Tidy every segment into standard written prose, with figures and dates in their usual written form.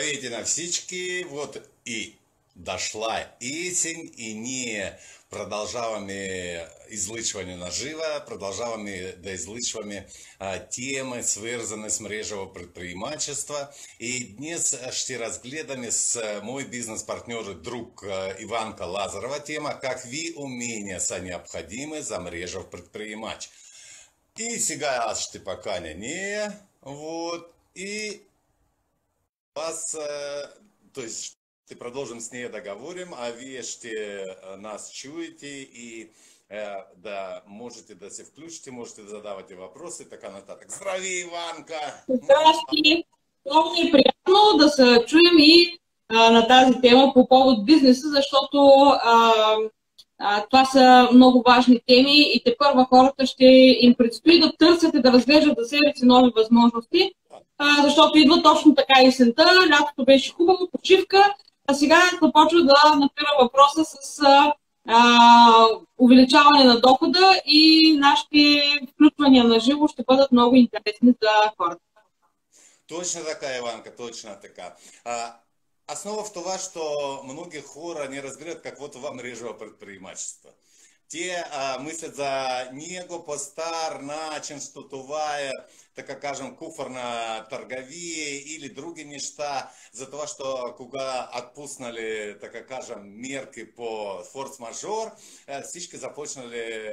Здравейте на всички! Вот и дошла есень, и ние продолжаваме излъчване на живо, продолжаваме да излъчваме темы, свързани с мрежово предприемачество. И днес ще разгледаме с мой бизнес-партнер и друг Иванка Лазарова тема «Какви умения са необходимы за мрежов предприемач». И сега аз ще поканя нея, вот, и вас, то есть ще продолжим с ней договорим, а вие ще нас чуете и да можете да се включите, можете да задавате въпроси и така нататък. Здрави, Иванка! Здрасти! Много ми е приятно да се чуем и на тази тема по повод бизнеса, защото това са много важни теми и тепърва хората ще им предстои да търсят и да разглеждат за себе си нови възможности, защото идва точно така есента, лятото беше хубаво, почивка, а сега започва да напира въпроса с увеличаване на дохода и нашите включвания на живо ще бъдат много интересни за хората. Точно така, Иванка, точно така. Основа в това, що многие хора не разбират какво това мрежово предприемачество. Те мислят за него по стар начин, что това е, така кажем, куфарна търговия или други неща, за това, що кога отпуснали, така кажем, мерки по форс-мажор, всички започнали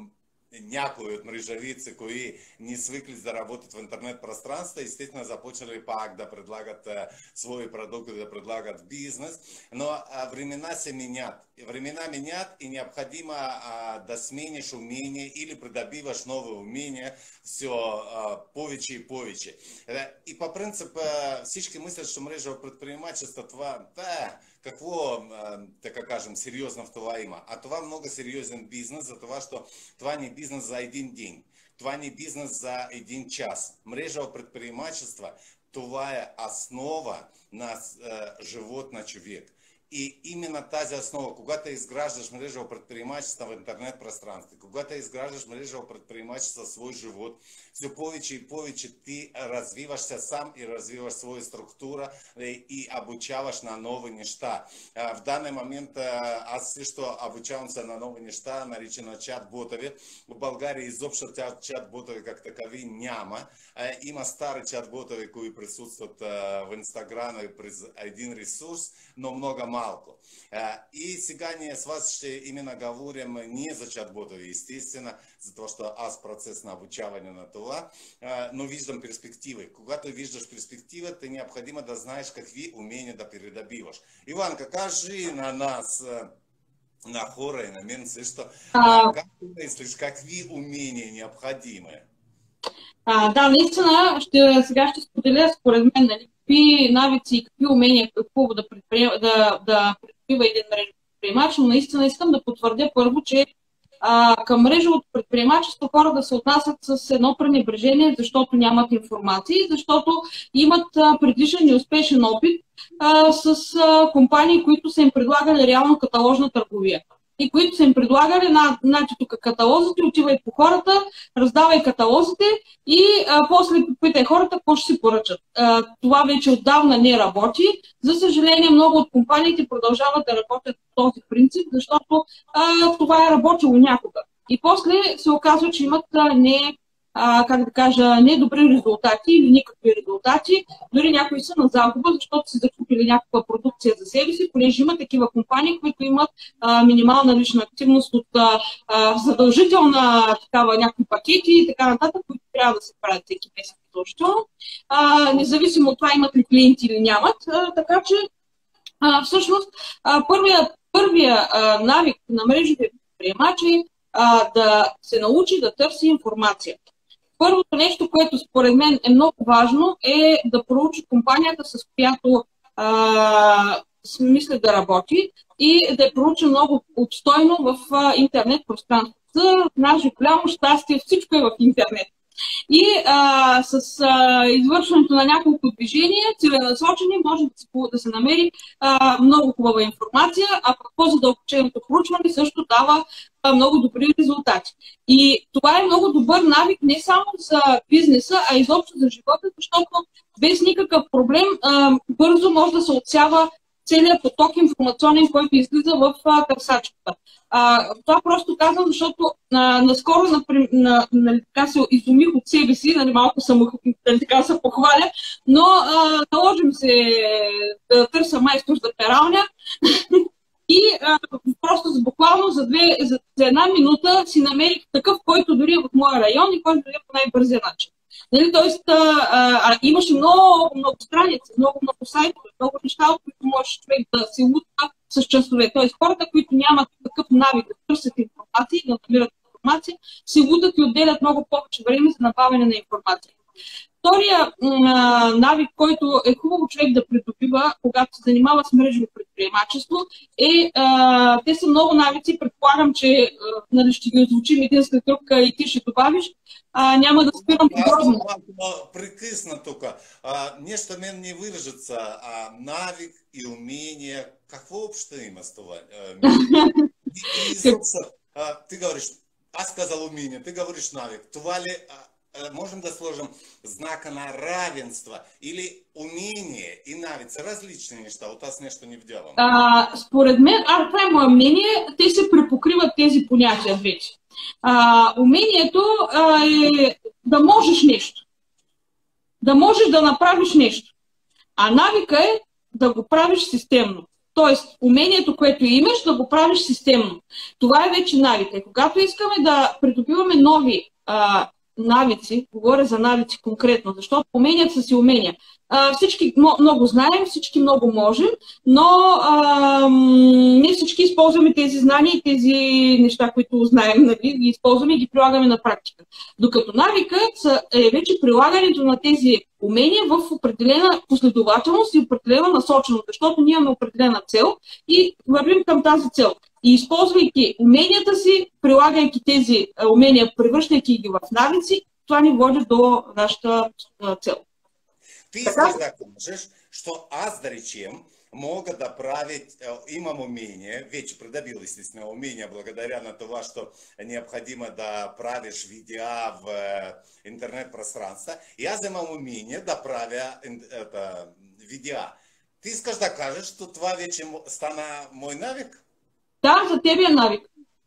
някои от мрежовици, кои не свиклись да работят в интернет-пространстве, естественно, започнали пак да предлагат свои продукты, да предлагат бизнес, но времена се менят. Времена менят и необходимо да сменишь умения или придобиваш новые умения все повече и повече. И по принципу всички мислят, что мрежово предприемачество това, какво, така кажем, сериозно в това има. А това много сериозен бизнес, за това, что това не бизнес за един день. Това не бизнес за един час. Мрежово предприемачество, това е основа на живот на човек. И именно тази основа, когато изграждаш мрежово предприемачество в интернет-пространстве, когато изграждаш мрежово предприемачество в свой живот, все повече и повече ти развивашься сам и развиваш своя структура и обучаваш на нови неща. В данный момент аз също обучавам се на нови неща, наречено чат-ботови. В България изобщо чат-ботови как такови няма. Има стари чат-ботови, които присъстват в Инстаграм и през един ресурс, но много малко. И сега ние с вас ще именно говорим не за чат-ботови, естествено, за това, что аз процес на обучаване на това, но виждам перспективы. Когато виждаш перспективы, ты необходимо да знаешь, какви умения да передобиваш. Иванка, кажи на нас, на хора и на мен също, как ты мислиш, какви умения необходимы? Да, наистина, сега ще споделя според мен, нали, какви навици и какви умения какво да придобива един мрежов предприемач, но наистина искам да потвърдя първо, че към мрежовото предприемачество хора да се отнасят с едно пренебрежение, защото нямат информация, защото имат предишен неуспешен опит с компании, които са им предлагали реално каталожна търговия. И които са им предлагали, значи тук каталозите, отивай по хората, раздавай каталозите и после питай хората какво ще си поръчат. Това вече отдавна не работи. За съжаление, много от компаниите продължават да работят по този принцип, защото това е работило някога. И после се оказва, че имат недобри резултати или никакви резултати. Дори някои са на загуба, защото са закупили някаква продукция за себе си, понеже има такива компании, които имат минимална лична активност от задължителна такава някакви пакети и така нататък, които трябва да се правят всеки месец задължително. Независимо от това имат ли клиенти или нямат. Така че всъщност първия навик на мрежите предприемачи е да се научи да търси информация. Първото нещо, което според мен е много важно, е да проучи компанията, с която мисля да работи и да я проучи много обстойно в интернет пространството. За наше голямо щастие всичко е в интернет. И с извършването на няколко движения, целенасочени, може да се намери много хубава информация, а по-задълбоченото проучване също дава много добри резултати. И това е много добър навик не само за бизнеса, а изобщо за живота, защото без никакъв проблем бързо може да се отсява целият поток информационен, който излиза в търсачката. Това просто казвам, защото наскоро така се изумих от себе си, малко така се похваля, но наложим се да търся майстор за пералня и просто буквално за една минута си намерих такъв, който дори е в моя район и който дори е по най-бързия начин. Нали, тоест, имаше много страници, много сайтове, много неща, от които можеш човек да се лутва с часове. Тоест, хората, които нямат такъв навик да търсят информация и да намират информация, се лутат и отделят много повече време за набавяне на информация. Втория навик, който е хубаво човек да придобива, когато се занимава с мрежово предприемачество, те са много навици. Предполагам, че ще ги озвучим един след друг и ти ще добавиш. Няма да спирам подробно. Прекъсна тук. Нещо мен не вържется. Навик и умение. Какво общо има с това? Ти говориш, аз казал умение, ти говориш навик. Това ли... Можем да сложим знака на равенство или умение и навици, различни неща. От аз нещо не вдявам. Според мен, това е мое мнение, те се препокриват тези понятия вече. Умението е да можеш нещо. Да можеш да направиш нещо. А навика е да го правиш системно. Тоест, умението, което имаш, да го правиш системно. Това е вече навика. Когато искаме да придобиваме нови навици, говоря за навици конкретно, защото уменията са си умения. Всички много знаем, всички много можем, но не всички използваме тези знания и тези неща, които знаем, нали, ги използваме и ги прилагаме на практика. Докато навика е вече прилагането на тези умения в определена последователност и определена насоченост, защото ние имаме определена цел и вървим към тази цел. И използвайки уменията си, прилагайки тези умения, превръщайки ги в навици, това ни води до нашата цел. Ти искаш да кажеш, що аз, да речем, мога да правя, имам умение, вече придобил естествено умение, благодаря на това, что необходимо да правиш видеа в интернет-пространство. И аз имам умение да правя видеа. Ти искаш да кажеш, что това вече стана мой навик? Да, за тебе е навик.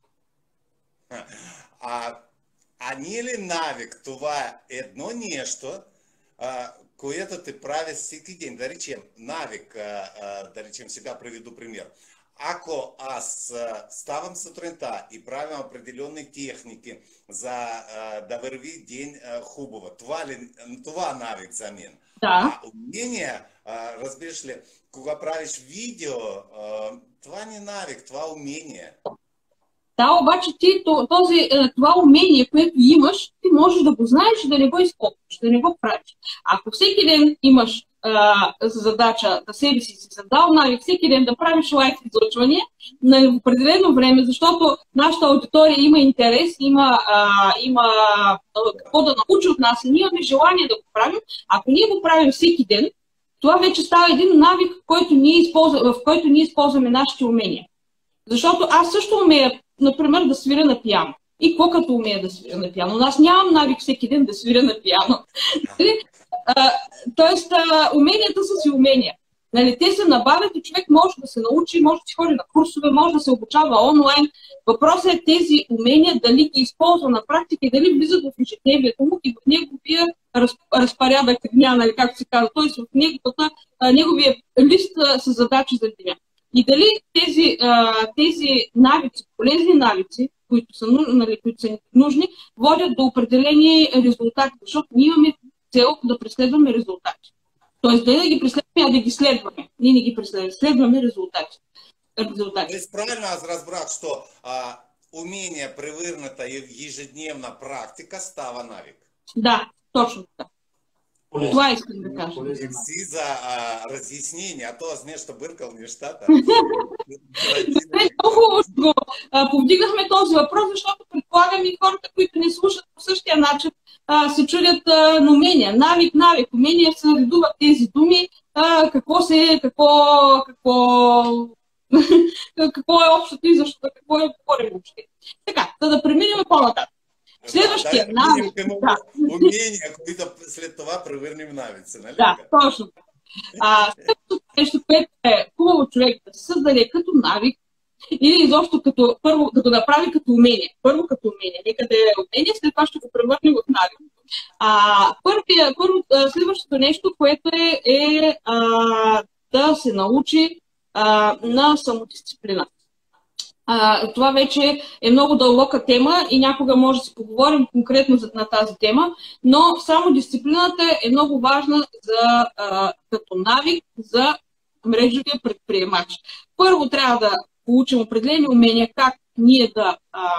Не е ли навик това едно нещо, което те прави всеки ден? Да речем, навик, да речем, сега приведу пример. Ако аз ставам сутринта и правим определенни техники за да върви ден хубаво, това навик за мен. Да. Умение, разбираш ли, кога правиш видео, това не навик, това умение. Да, обаче ти това умение, което имаш, ти можеш да го знаеш и да не го използваш, да не го правиш. Ако всеки ден имаш задача да себе си задал навик, всеки ден да правиш лайв излъчвания на определено време, защото нашата аудитория има интерес, има какво да научи от нас и ние имаме желание да го правим, ако ние го правим всеки ден, това вече става един навик, в който ние използваме нашите умения. Защото аз също умея, например, да свиря на пиано. И какво като умея да свиря на пиано? Но аз нямам навик всеки ден да свиря на пиано. Тоест, уменията са си умения. Нали, те се набавят и човек може да се научи, може да си ходи на курсове, може да се обучава онлайн. Въпросът е тези умения дали ги използва на практика и дали влизат в ежедневието му и в неговия разпорядък дня, нали, както се казва, т.е. в неговия лист с задачи за деня. И дали тези навици, полезни навици, които са нужни, водят до определени резултати, защото ние имаме цел да преследваме резултати. Тоест да ги преследваме, а да ги следваме. Ние не ги преследваме, следваме резултати. Тоест правильно аз разбрах, что умение, превърната в ежедневна практика, става навик. Да, точно така. Това искам да кажа. Си за разяснение, а то аз нещо бъркал нещата. Повдигнахме този въпрос, защото предполагам и хората, които ни слушат по същия начин, се чудят на умения. Навик, умения се наредуват тези думи, какво какво е общото и защо, какво е говорим въобще. Така, да преминем по-нататък. Следващия навик. Умения, които след това превърнем навици, нали? Да, точно. Следващото нещо, което е хубаво човек да се създаде като навик, или изобщо първо да го направи като умение. Първо като умение. Нека да е умение, след това ще го превърне в навик. Следващото нещо, което е да се научи на самодисциплина. Това вече е много дълбока тема и някога може да си поговорим конкретно на тази тема, но само дисциплината е много важна като навик за мрежовия предприемач. Първо трябва да получим определени умения как ние да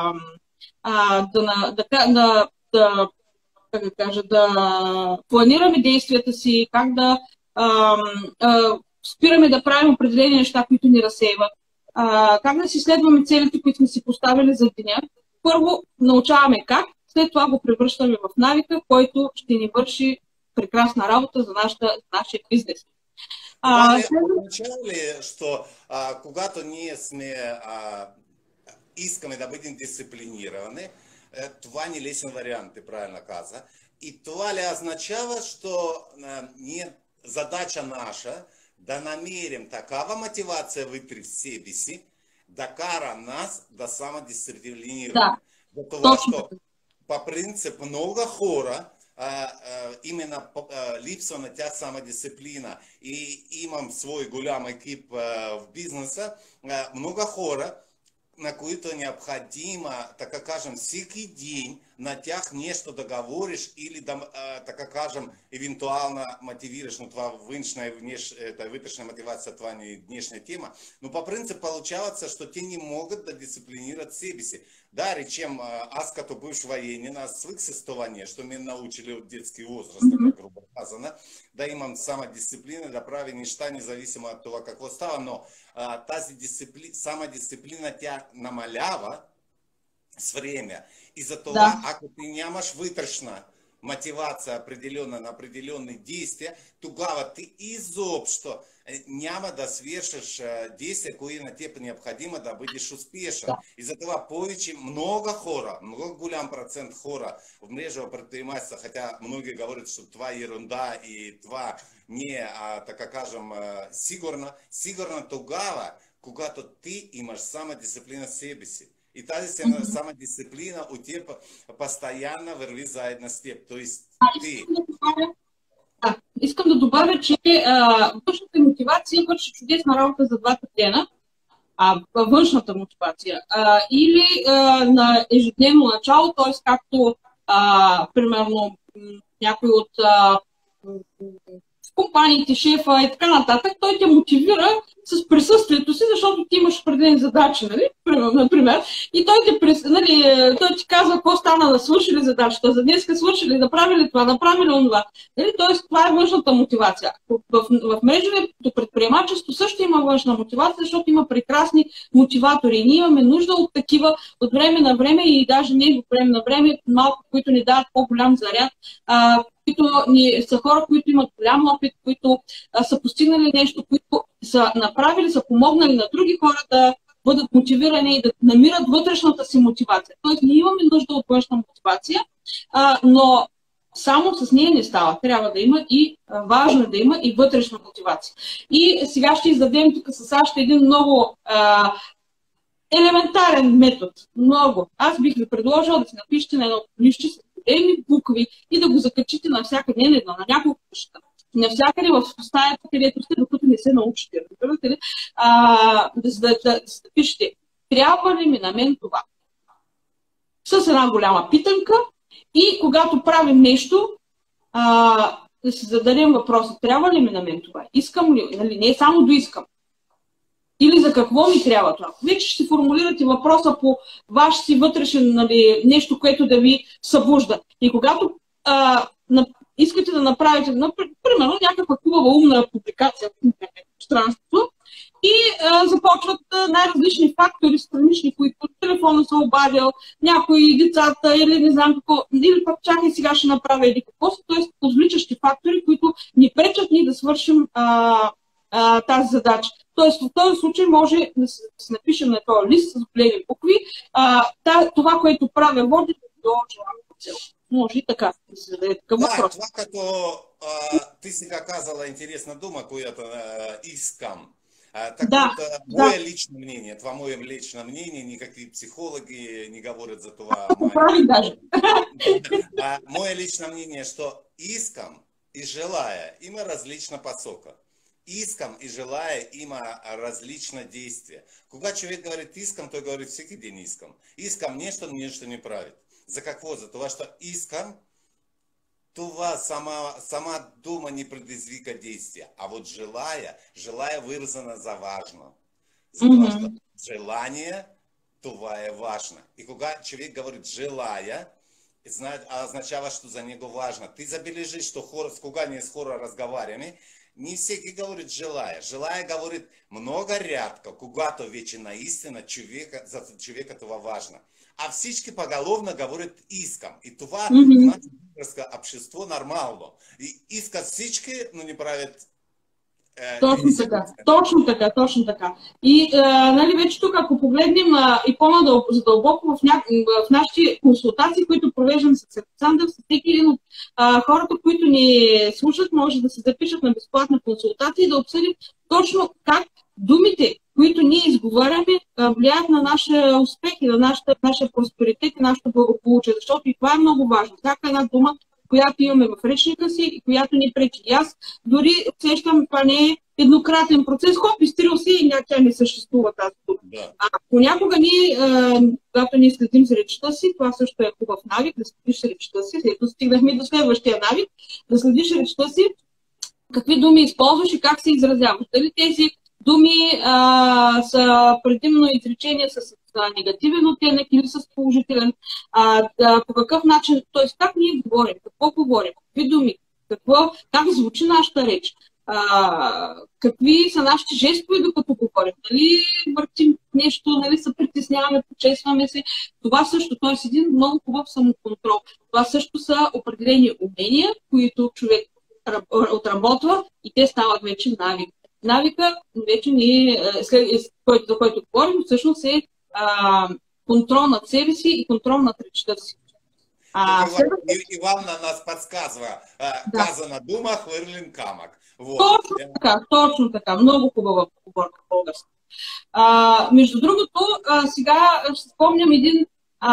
планираме действията си, как да спираме да правим определени неща, които ни разсейват, как да си следваме целите, които сме си поставили за деня. Първо научаваме как, след това го превръщаме в навика, който ще ни върши прекрасна работа за нашия бизнес. Означава ли, що когато ние искаме да бъдем дисциплинирани, това не лесен вариант, ти правильно каза, и това ли означава, що задача наша да намерим такава мотивация вътре в себе си, да кара нас да самодисциплинираме. Да. За това, що по принцип много хора именно липса на тях самодисциплина и имам свой голям екип в бизнеса, много хора, на които е необходимо, така кажем, всеки день на тях нещо да говориш или да, така кажем, евентуално мотивираш, но това външна и вътрешна мотивация, това не е днешна тема, но по принцип получается, что те не могут да дисциплинират себе си. Да, речем, аз като бывш военен, аз свык с това нещо, ме научили от детски възраст, така грубо казано, да имам самодисциплина, да прави неща, независимо от това какво става, но тази самодисциплина тя намалява с време. И за това, ако ти нямаш вътрешна мотивация определена на определенни действия, тогава ти изобщо няма да свършиш действия, които на теб необходимо да бъдеш успешен. И за това повече много хора, много голям процент хора в мрежово предпринимателство, хотя многие говорят, что това е ерунда и това не, така кажем, сигурно тогава, когато ти имаш самодисциплина в себе си. И тази самодисциплина у теб постоянно върви заедно с теб. То есть ти... Искам да добавя, че външната мотивация върши чудесна работа за двата дена. Външната мотивация. Или на ежедневно начало, т.е. както примерно някой от компаниите, шефа и така нататък, той те мотивира с присъствието си, защото ти имаш определени задачи, нали? Например, и той ти казва какво стана, да свършили задачата, за днеска свършили, да правили това, да правили онова. Нали? Тоест, това е външната мотивация. В мрежовото предприемачество също има външна мотивация, защото има прекрасни мотиватори. И ние имаме нужда от такива от време на време и даже не от време на време, малко, които ни дават по-голям заряд, които са хора, които имат голям опит, които са постигнали нещо, които са направили, са помогнали на други хора да бъдат мотивирани и да намират вътрешната си мотивация. Тоест, ние имаме нужда от външна мотивация, но само с нея не става. Трябва да има и важно да има и вътрешна мотивация. И сега ще издадем тук с още един много елементарен метод. Много. Аз бих ви предложила да си напишете на едно листче с големи букви и да го закачите навсякъде, не на няколко неща. Навсякъде в стаята, където сте, докато не се научите. Да пишете, трябва ли ми на мен това? С една голяма питанка и когато правим нещо, да си зададем въпроса, трябва ли ми на мен това? Искам ли? Нали, не само да искам. Или за какво ми трябва това? Вече ще формулирате въпроса по ваш си вътрешен, нали, нещо, което да ви събужда. И когато искате да направите, примерно, някаква хубава умна публикация в интернет пространството, и започват най-различни фактори, странични, които телефона се обадил, някои децата или не знам какво, или пък чакай сега ще направя или какво са, т.е. отвличащи фактори, които ни пречат ни да свършим тази задача. Тоест в този случай може да се напишем на този лист с големи букви, това, което правя, води до желаната цел. Може и така да се даде такъв въпрос. Това като ти сега казала интересна дума, която искам. Мое лично мнение, това мое лично мнение, никакви психологи не говорят за това. Прави даже. Мое лично мнение, что искам и желая има различна посока. Искам и желая има различное действие. Когда человек говорит искам, то говорит всякий день искам. Искам нещо не правит. За какво? За това, что искам, това сама дума не предизвика действие. А вот желая выражено за важно. За това, что желание, това е важно. И когда человек говорит желая, означава, что за него важно. Ты забележишь, что когда не с хора разговариваем, не всякий говорит желая. Желая говорит много рядко, когато вече наистина за човека това важно. А всички поголовно говорят искам. И това в нашето българско общество нормално. И искат всички, но не правят. Точно така. И нали, вече тук, ако погледнем и по-задълбоко в нашите консултации, които провеждаме с Александър, с всеки един от хората, които ни слушат, може да се запишат на безплатна консултация и да обсъдим точно как думите, които ние изговаряме, влияят на нашия успех и на нашия просперитет и нашето благополучие. Защото и това е много важно. Всяка една дума, която имаме в речника си и която ни пречи. И аз дори усещам, това не е еднократен процес, изтрил си и тя не съществува тази дума. Да. Понякога ние, когато ние следим за речта си, това също е хубав навик, да следиш речта си, след стигнахме до следващия навик, да следиш речта си, какви думи използваш и как се изразяваш. Дали тези думи са предимно изречения с негативен оттенък или с положителен, по какъв начин, т.е. как ние говорим, какво говорим, какви думи, как звучи нашата реч, какви са нашите жестове, докато говорим, дали въртим нещо, нали се притесняваме, почесваме се, това също, т.е. един много хубав самоконтрол. Това също са определени умения, които човек отработва и те стават вече навик. Навика вече за който говорим, всъщност е контрол над себе си и контрол над речта си. Иван на нас подсказва, казана дума, хвърлен камък. Точно така. Много хубава поговорка българска. Между другото, сега ще спомням един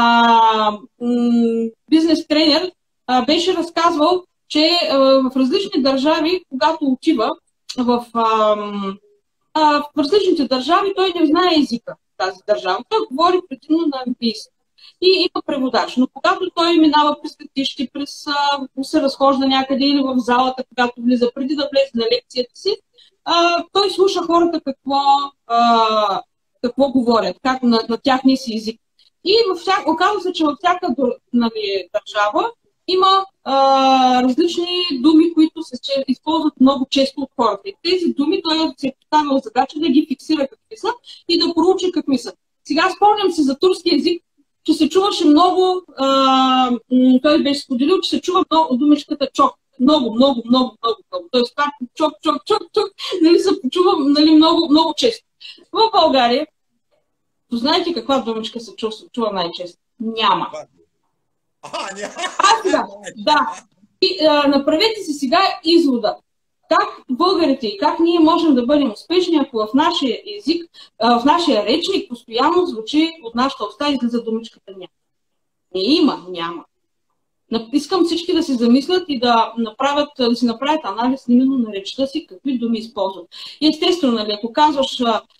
бизнес тренер беше разказвал, че в различни държави, когато отива в различните държави, той не знае езика в тази държава. Той говори предимно на английски. И има преводач. Но когато той минава през летище, се разхожда някъде или в залата, когато влиза, преди да влезе на лекцията си, той слуша хората какво говорят, как на тяхния си език. И оказва се, че във всяка държава има различни думи, които се използват много често от хората. И тези думи той се е поставил задача да ги фиксира какви са и да проучи какви са. Сега спомням се за турски език, че се чуваше много, той беше споделил, че се чува много думичката чок. Много. Тоест, чок, нали се почува много често. В България, знаете каква думичка се чува най-често? Няма. Да. И направете си сега извода. Как българите и как ние можем да бъдем успешни, ако в нашия език, в нашия речник постоянно звучи от нашата уста и излиза думичката няма. Искам всички да се замислят и да си направят анализ именно на речта си, какви думи използват. И естествено, нали, ако казваш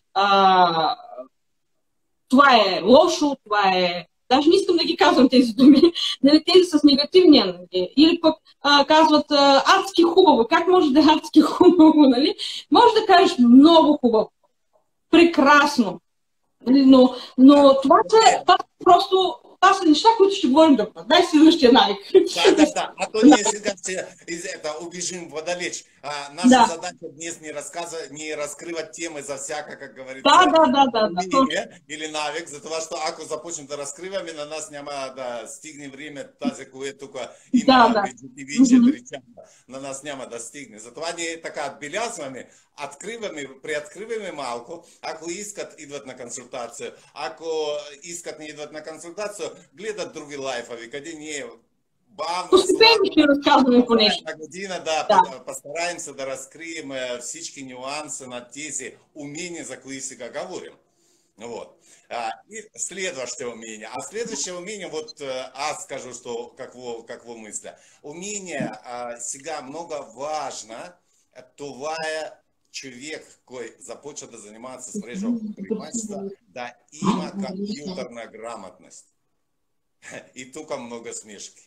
това е лошо, това е... Даже не искам да ги казвам тези думи, нали, тези с негативния, нали, или пък казват адски хубаво. Как може да е адски хубаво, нали? Може да кажеш много хубаво, прекрасно, нали, но това са неща, които ще говорим да дай следващия навик. Да. А то ние сега ще убежим подалеч. Наша задача днес не раскрывать темы за всяко, как говорится, умение или навик, за това, что ако започнем да разкриваме, на нас няма да стигне време тази, което тук има вече на нас няма да стигне. Затова ние така отбелязваме, приоткриваме малко, ако искат, идват на консултацию, ако искат, не идват на консултацию, гледат други лайфови, къде ние бавно, на година, постараемся да разкрием всички нюансы на тези умения, за кои сега говорим. Вот. И следващее умение. А следующее умение, вот аз скажу, что какво мисля. Умение сега много важно, това е човек, кой започва да занимаваться с мрежовым предпринимательством, да има компьютерная грамотность. И тук много смешки.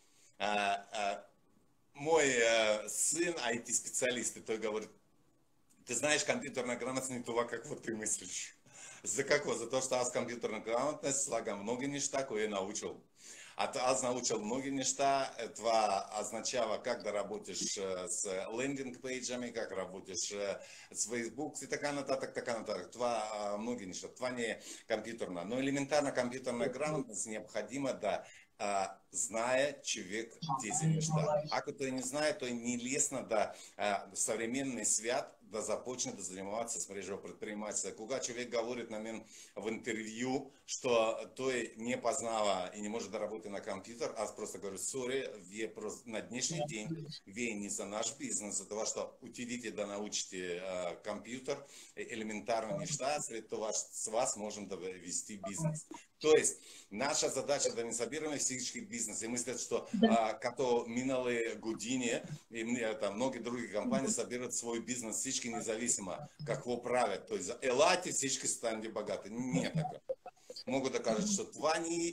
Мой сын IT-специалист, и той говорит, ты знаешь, компьютерная грамотность не това, какво ты мыслишь. За какво? За то, что аз компьютерная грамотность слагам много неща, кое научил. Аз научил много неща, това означава как да работиш с лендинг-пейджами, как работиш с Facebook и така нататък. Това много неща. Това не е компьютерна. Но элементарно компьютерная грамотность необходимо да знае човек тези неща. Ако той не знае, той не лесно да в современный свят да започне да занимаваться с мрежовым предпринимательством. Кога човек говорит на мен в интервью, что той не познава и не может да работать на компьютер, аз просто говорю, сори, вие просто на днешний день, вие не за наш бизнес, за того, что утидите да научите компьютер, элементарные неща, след това с вас можем да вести бизнес. То есть, наша задача да не събираме всички бизнеси. Мислят, что като минали години и многие другие компании собират свой бизнес всички независимо, какво правят. То есть, елате всички станете богаты. Не така. Могу доказать, что това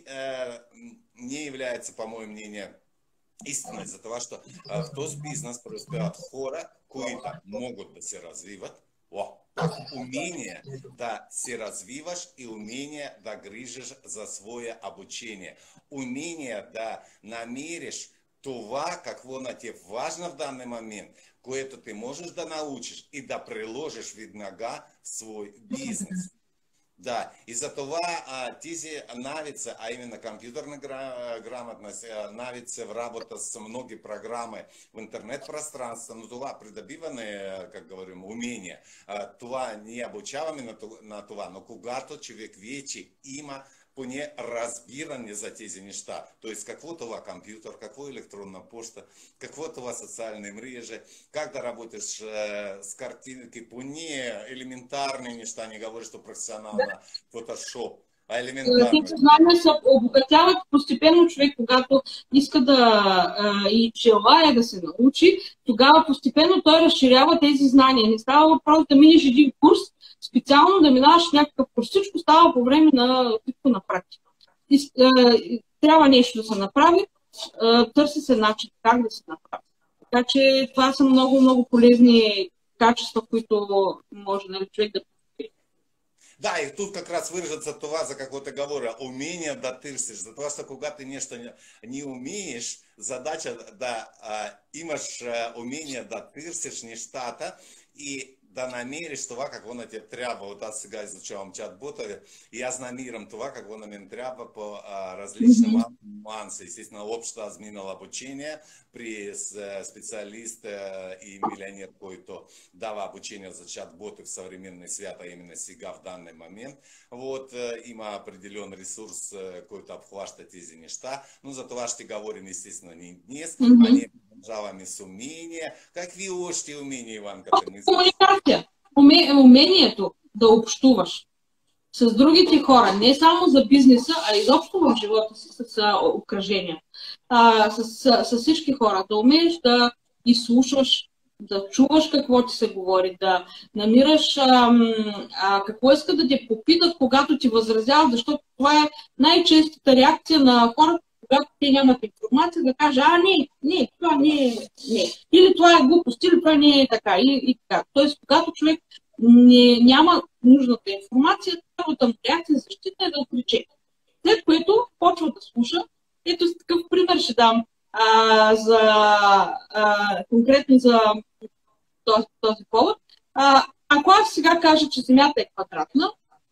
не является, по моему мнению, истиной из-за того, что в този бизнес преуспевают хора, които могут да се развиват. Умение да се развиваш и умение да грижиш за свое обучение. Умение да намериш това, какво на тебе важно в данный момент, което ты можешь да научишь и да приложишь веднага в свой бизнес. Да, из-за това тези навици, а именно компьютерная грамотность, навици в работа с многие программы в интернет-пространстве, но това придобиване, как говорим, умения, това не обучаваме на това, но когато човек вече има поне разбиране за тези неща. То есть, какво това компьютер, какво электронная почта, какво това социальные мрежи, как да работаешь с картинкой, поне элементарные неща, не говорю, что профессионально фотошоп, а элементарно. Тези знания се обогатяват постепенно човек, когато иска и желая да се научи, тогава постепенно той разширява тези знания. Не става въпрос да минеш един курс, специално да минаваш някакъв курс. Всичко става по време на практика. Трябва нещо да се направи, търси се начин как да се направи. Така че това са много, много полезни качества, които може човек да подобри. Да, и тут как раз выражется това, за какво те говоря, умение да търсиш. За това, что когато ти нещо не умеешь, задача да имаш умение да търсиш нещата и да намериш това, какво на тебе трябва. Вот аз сега изучавам чат-ботове, и аз намирам това, какво на мен трябва по различни нюанси. Естествено, общо аз минал обучение при специалист и милионер, който дава обучение за чат-боты в современный свят, а именно сега в данный момент. Вот, има определен ресурс, който обхваща тези неща, но за това ще говорим, естествено, не днес, а не продължаваме с умения. Какви още умения, Иванка? Комуникация. Умението да общуваш с другите хора, не само за бизнеса, а изобщо в живота си, с обкръжения, с всички хора. Да умееш да изслушваш, да чуваш какво ти се говори, да намираш какво иска да те попитат, когато ти възразяват, защото това е най-честата реакция на хората, когато те нямат информация, да кажа, не, това не е, не. Или това е глупост, или това не е така, и така. Тоест, когато човек няма нужната информация, първата му реакция защита е да отрече. След което почва да слуша. Ето с такъв пример ще дам конкретно за този повод. Ако аз сега кажа, че Земята е квадратна,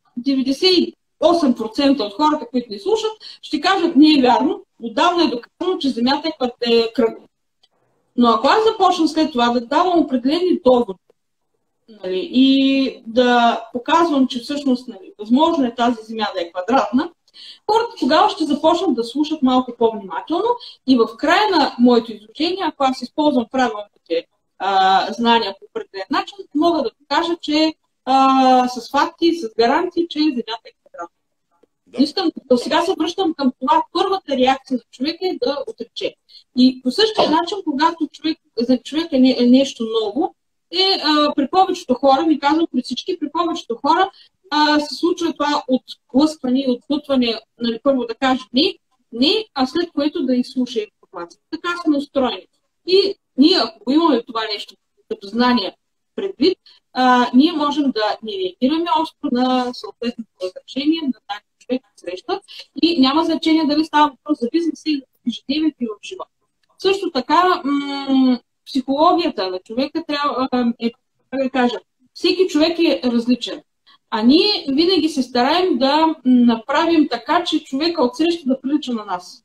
98% от хората, които ни слушат, ще кажат, не е вярно, отдавна е доказано, че Земята е кръгла. Но ако аз започна след това да давам определени доводи, нали, и да показвам, че всъщност нали, възможно е тази Земя да е квадратна, хората тогава ще започнат да слушат малко по-внимателно и в края на моето изучение, ако аз използвам правилните знания по определен начин, мога да покажа, че с факти, с гаранции, че Земята е квадратна. Да. Искам, сега се връщам към това. Първата реакция на човека е да отрече. И по същия начин, когато за човек е нещо ново, при повечето хора, ми казвам при всички, при повечето хора се случва това отблъскване и отбутване, нали, първо да каже не, а след което да изслуша информация. Така сме устроени. И ние, ако имаме това нещо като знание предвид, ние можем да не реагираме остро на съответното разрешение на тази човек среща и няма значение дали става въпрос за бизнес или в ежедневието и в живота. Също така, психологията на човека трябва да кажа, всеки човек е различен. А ние винаги се стараем да направим така, че човека отсреща да прилича на нас.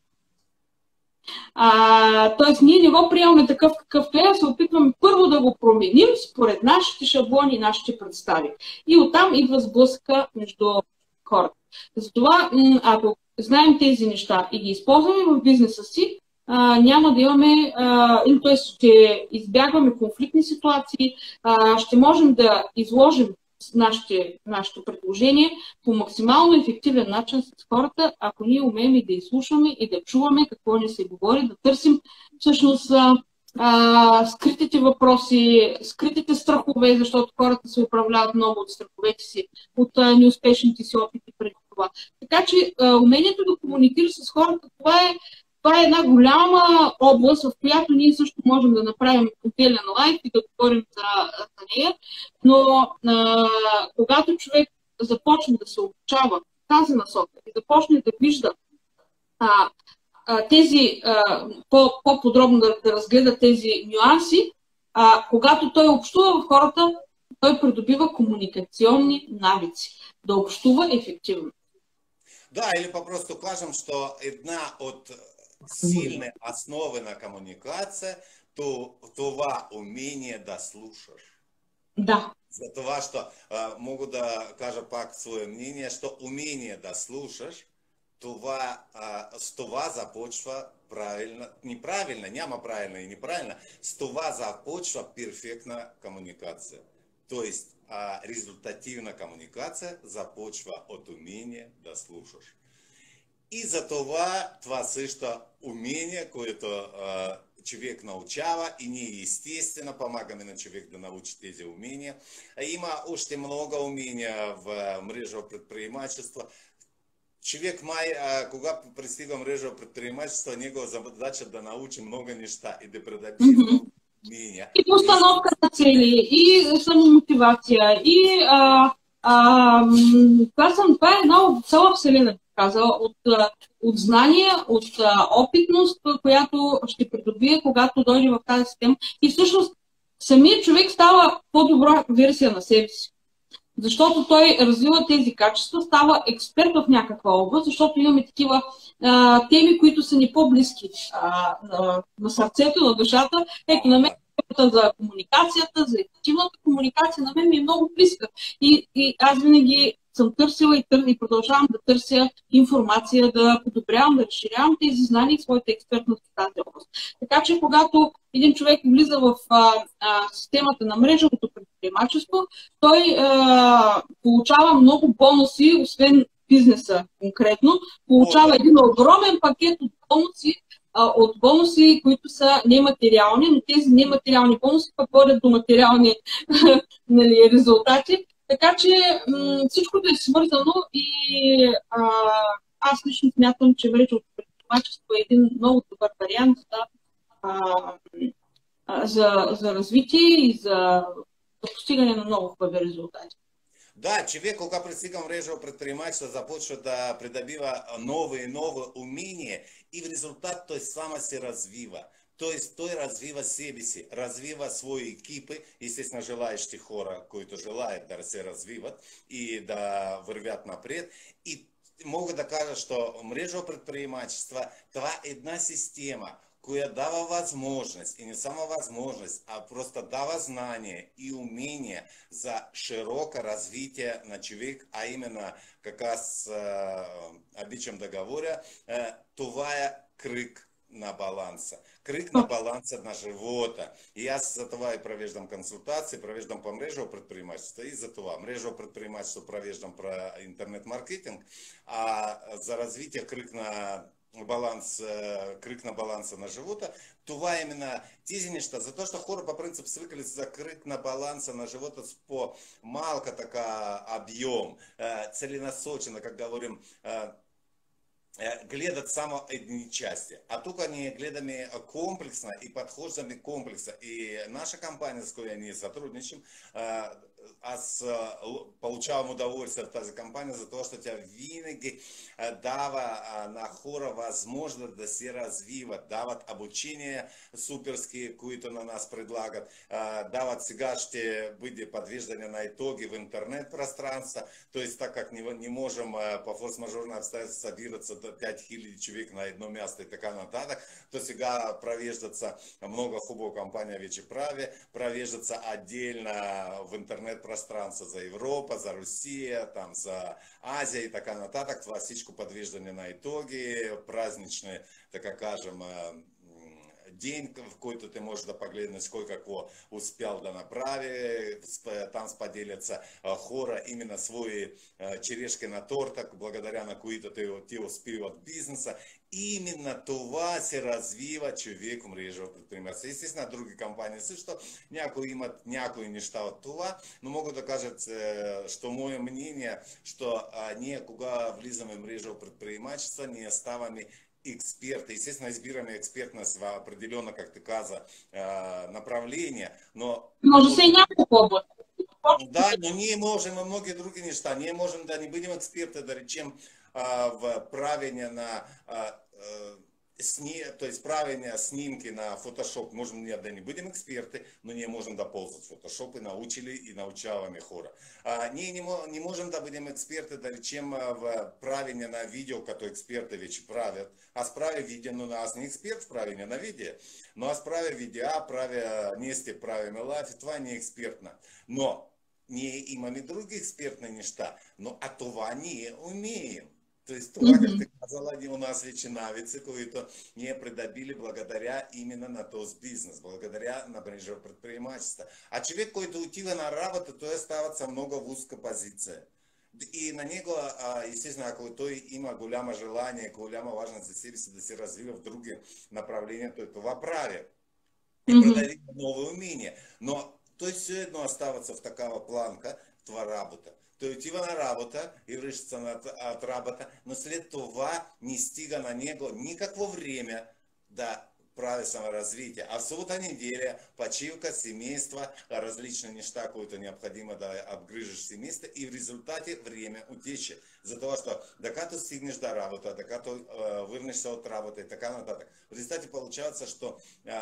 Тоест, ние не го приемаме такъв какъвто е, а се опитваме първо да го променим според нашите шаблони, нашите представи. И оттам идва сблъска между хората. Затова, ако знаем тези неща и ги използваме в бизнеса си, няма да имаме, т.е. ще избягваме конфликтни ситуации, ще можем да изложим нашето предложение по максимално ефективен начин с хората, ако ние умеем и да изслушваме и да чуваме какво ни се говори, да търсим всъщност скритите въпроси, скритите страхове, защото хората се управляват много от страховете си, от неуспешните си опити преди това. Така че умението да комуникираш с хората, това е една голяма област, в която ние също можем да направим отделен лайф и да говорим за нея, но когато човек започне да се обучава в тази насока и започне да вижда тези, по-подробно да разгледа тези нюанси, когато той общува в хората, той придобива комуникационни навици, да общува ефективно. Да, или по-просто кажем, что една от сильные основы на коммуникация, това умение да слушаш. Да. За това, що мога да кажа пак свое мнение, що умение да слушаш, с това започва правильно, неправильно, няма правильно и неправильно, с това започва перфектна коммуникация. То есть резултативна коммуникация започва от умение да слушаш. И за това също умение, което човек научава и ние естествено помагаме на човек да научи тези умения. Има още много умения в мрежово предприемачество. Човек когато пристига мрежово предприемачество, негова задача да научи много неща и да придобие много умения. И постановка на цели, и самомотивация, и това е една от цяла вселена, казала, от знания, от опитност, която ще придобие, когато дойде в тази система. И всъщност самият човек става по-добра версия на себе си. Защото той развива тези качества, става експерт в някаква област, защото имаме такива теми, които са ни по-близки на сърцето, на душата. Ето, на мен за комуникацията, за ефективната комуникация на мен ми е много близка. И аз винаги съм търсила и продължавам да търся информация, да подобрявам, да разширявам тези знания и своята експертност в тази област. Така че, когато един човек влиза в системата на мрежовото предприемачество, той получава много бонуси, освен бизнеса конкретно, получава един огромен пакет от бонуси, които са нематериални, но тези нематериални бонуси пък водят до материални резултати. Така че всичкото е свързано и аз лично смятам, че мрежовото предприемачество е един много добър вариант за развитие и за постигане на много хубави резултати. Да, човек, когато пристига мрежово предприемачество, започва да придобива нови умения и в резултат той само се развива. Тоест той развива себе си, развива свои екипи, естествено желаещи хора, които желаят да се развиват и да вървят напред. И мога да кажа, що мрежово предприемачество, това е една система, която дава възможност, и не само възможност, а просто дава знание и умение за широко развитие на човек, а именно, как аз обичам да говоря, това е крик на баланса. Крик на баланса на живота. И аз за това и провеждам консултации, провеждам по мрежово предприемачество, и за това мрежово предприемачество провеждам про интернет-маркетинг, а за развитие крик на баланса на живота, това именно тези неща. За то, что хора по принципу свикали за крик на баланса на живота с по малко така объем, целенасоченно, как говорим, гледат само едни части. А тук ние гледаме комплексно и подхождаме комплексно. И наша компания, с която ние сътрудничим, аз получавам удовольствие в тази компания за това, що тя винаги дава на хора възможност да се развиват, дават обучение суперски, които на нас предлагат, дават сега ще бъде подвеждане на итоги в интернет пространство, то есть так как не можем по форс-мажорным обстоятельствам собираться до 5000 человек на одно место и така нататък, то сега провеждаться много хубаво компания вече прави, провеждаться отдельно в интернет пространство за Европа, за Русия, там, за Азия и така нататък. Това всичко подвеждане на итоги, праздничный, така кажем, день, в който ты можешь да погледнуть, кой какво успел да направи, там споделятся хора именно свои черешки на торта, благодаря на които ти успеват бизнеса. Именно това се развива човек в мрежово предприемачество. Естествено, други компании също, някои имат някои неща от това, но мога да кажат, що мое мнение, что ние, кога влизаме в мрежово предприемачество, ние ставаме эксперты. Естественно, избираме экспертность в определенно, как ты каза, направление, но... Може се и няколко области. Да, но ние можем и многие други неща. Ние можем да не бъдем експерти, да речем, в правене на... то есть правение снимки на Photoshop, можем ние да не будем эксперты, но ние можем да ползвать Photoshop и научили и научаваме хора. Ние не можем да будем эксперты, да речем, в правене на видео, като експерти вече правят. Аз правя видео, но аз не експерт в правене на видео, но аз правя видео, ние сте правиме лайф, и това не е експертно. Но ние имаме други експертни неща, но а това ние умеем. То есть това, как ты казала, у нас вече навици, които ние придобили благодаря именно на този бизнес, благодаря на мрежово предприемачество. А човек, който отива на работа, той става с много в узка позиция. И на него, естествено, ако той има голямо желание, голяма важност за себе си да се развива в други направления, той това прави. И придобива нови умения. Но той все едно оставаться в такава планка, това работа. Той отива на работа и връща от работа, но след това не стига на него никакво време да прави саморазвитие. А в събота неделя, почивка, семейство, различни неща, които необходимо да обгрижиш семейство, и в резултате время утече. За това, что докато стигнеш до работа, докато върнешься от работа и така нататък. В результате получается, что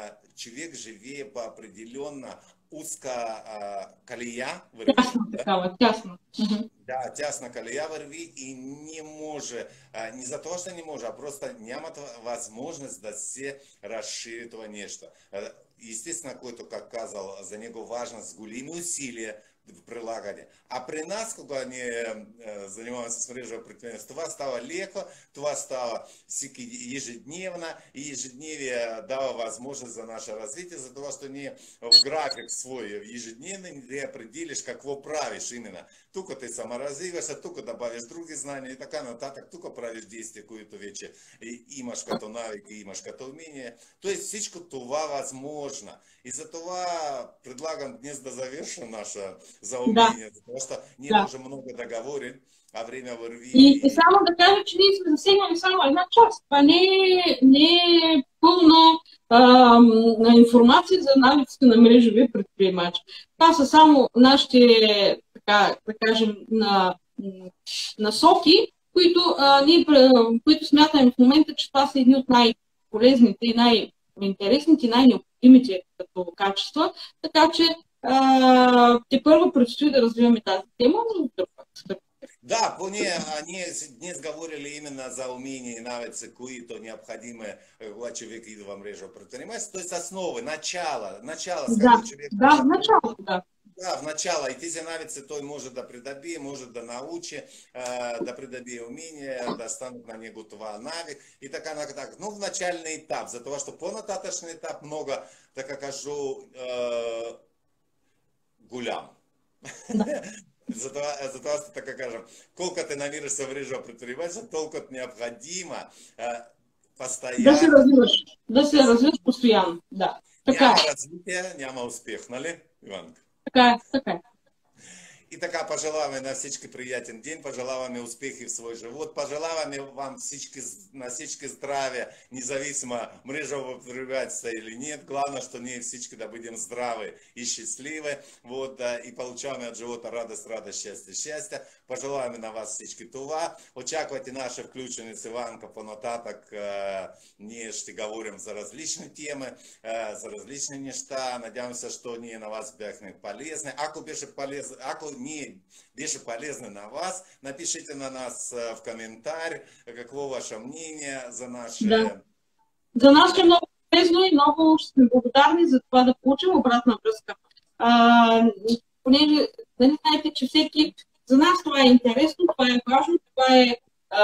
човек живее по определенно узка колея върви. Тясно. Да, тясна колея върви и не може, не за това, что не може, а просто нямат възможност да се разшири това нещо. Естествено, който, как казал, за него важно с големи усилия в прилагане. А при нас, кога ние занимаваме с мрежово предприемачество, това става леко, това става ежедневно, и ежедневие дава възможност за наше развитие, за това, что ние в график свой ежедневный ты определишь, какво правишь именно. Тук ты саморазвиваешься, тук добавишь други знания и така нататък, тук правиш действия, които вече имаш като навики, имаш като умение. То есть всичко това възможно. И за това предлагам днес да завършим наше заумение, потому что ние можем много да говорим, а время върви. И само да кажа, че ние сме засегнали само една част. Това не е пълно информация за навиците на мрежови предприемачи. Това са само нашите, така да кажем, насоки, които смятаме в момента, че това са едни от най-полезните и интересните, най-необходимите като качества, така че те първо предстои да развиваме тази тема, но друг път. Да, они днес говорили именно за умения и навыки, които необходимы, когда человек идет в мрежу предпринимательства, то есть основы, начало, с какого человека... Да, в начало, да. Да, в начало. И тези навыки той может да придобие, может да научи, да придобие умения, да стануть на него това навик и така нататък. Ну, в начальный етап, за това, що по-нататъчный етап много, така кажу, голям. Затова, така кажем, колко ти навиришься в мрежу предпринимателства, толкова необходимо постоянно... Да се развиваш постоянно, да. Няма развитие, няма успех, нали, Иванка? Така. И така пожелаваме на всички приятен день, пожелаваме успехи в свой живот, пожелаваме вам на всички здравия, независимо мрежового предпринимательства или нет. Главное, что ние всички да будем здравы и счастливы, вот, и получаваме от живота радость, счастье. Пожелаваме на вас всички това. Очаквайте наши включени с Иванка по-нататък. Ние ще говорим за различни темы, за различни неща. Надявамся, что ние на вас бяхме полезны. Ако не беше полезно на вас, напишите на нас в комментарий, какво ваше мнение за наши... Да. За нас е много полезно и много сме благодарни за това да получим обратна връзка. Понеже, нали знаете, че всеки... За нас това е интересно, това е важно, това е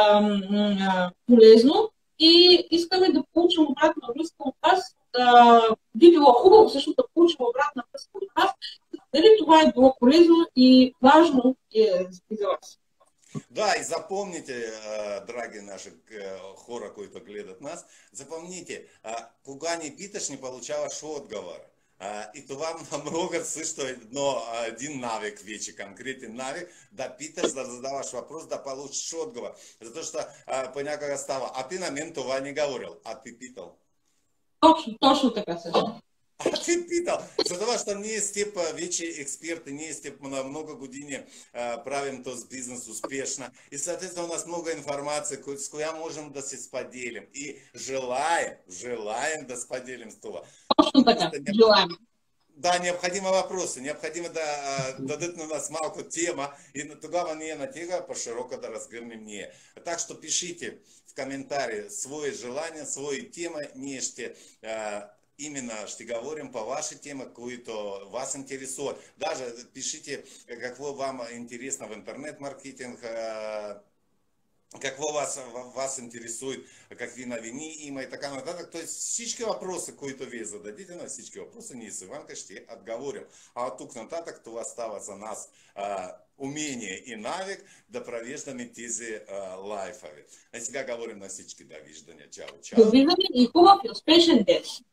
полезно и искаме да получим обратна връзка от вас. Би било хубаво също да получим обратна връзка от вас. Дали това е било полезно и важно и за вас? Да, и запомните, драги наши хора, които гледат нас, запомните, кога не питаш, не получаваш отговор. И това много също един навик вече, конкретен навик, да питаш, да задаваш въпрос, да получиш отговор. Защото понякога става, а ти на мен това не говорил, а ти питал. Точно така също. А ти питал. За това, що ние с теб вече експерти, ние с теб на много години правим този бизнес успешно. И, соответственно, у нас много информации, с коя можем да се споделим. И желаем да споделим с това. Точно така, желаем. Да, необходимы вопросы, необходимо да дадут на нас малку тема, и тогава ние на тега по-широко да разгърнем ние. Так что пишите в комментарии свои желания, свои темы, ние ще именно ще говорим по вашей теме, които вас интересуют. Даже пишите, какво вам интересно в интернет-маркетинг, какво вас интересует, какви новини има и така нататък. То есть всички въпроси, които вие зададите, на всички въпроси ние с Иванка ще отговорим. А от тук нататък това става за нас умение и навик да провеждаме тези лайфове. А сега говорим на всички довиждания. Чао, чао. Довиждане и хубав и успешен ден.